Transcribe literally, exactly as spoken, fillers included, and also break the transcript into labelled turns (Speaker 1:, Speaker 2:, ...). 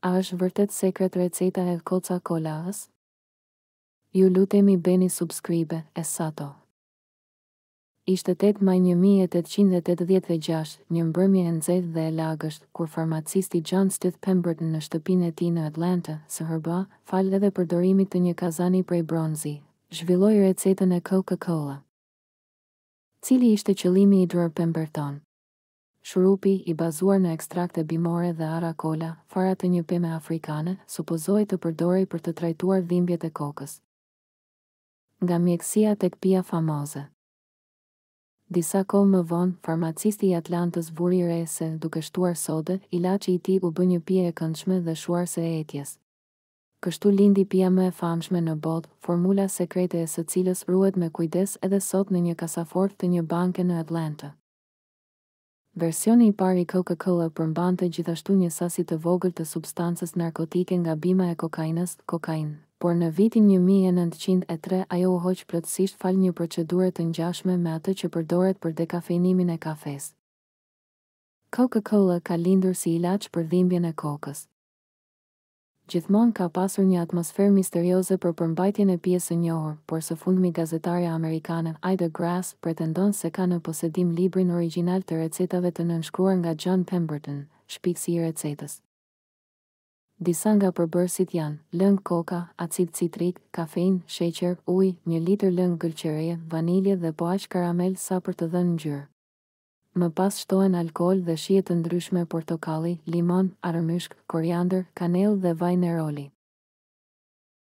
Speaker 1: A është vërtet sekret receta e Coca-Colas? Ju lutemi bëni subscribe, Essato. Ishte tetë maj një mijë e tetëqind e tetëdhjetë e gjashtë, një mbrëmje e nxehtë dhe e lagësht, kur farmacisti John Stith Pemberton në shtëpinë e tij në Atlanta, së hërba, fal edhe përdorimit të një kazani prej bronzi, zhvilloi recetën e Coca-Cola. Cili ishte qëllimi i dror Pemberton? Shurupi, i bazuar në ekstrakte bimore dhe ara kola, fara të një peme afrikane, supozohej të përdorej për të trajtuar dhimbjet e kokës. Nga mjekësia tek pija famoze. Disa kohë më vonë, farmacisti i Atlantës vuri re se, duke shtuar sode, ilaçi i tij u bë një pije e këndshme dhe shuarse e etjes. Kështu lindi pija më e famshme në botë, formula sekrete e së cilës ruhet me kujdes edhe sot në një kasafort të një banke në Atlanta. Versioni i parë i Coca-Cola përmbante gjithashtu një sasi të vogël të substancës narkotike nga bima e kokainës, kokainë, por në vitin një mijë e nëntëqind e tre ajo u hoq plotësisht fal një procedure të ngjashme me atë që përdoret për dekafeinimin e kafes. Coca-Cola ka lindur si ilaç për dhimbjen e kokës. Gjithmonë ka pasur një atmosferë misterioze për përmbajtjen e pijes së njohur, por së fundmi gazetarja amerikane Ida Grass pretendon se ka në posedim librin origjinal të recetave të nënshkruar nga John Pemberton, shpikësi i recetës. Disa nga përbërësit janë lëng koka, acid citrik, kafeinë, sheqer, ujë, një litër lëng gëlqereje, vanilje dhe po aq karamel sa për të dhënë ngjyrë. Më pas shtohen alkool dhe shije të ndryshme portokalli, limon, arëmyshk, koriandër, kanellë dhe vaj neroli.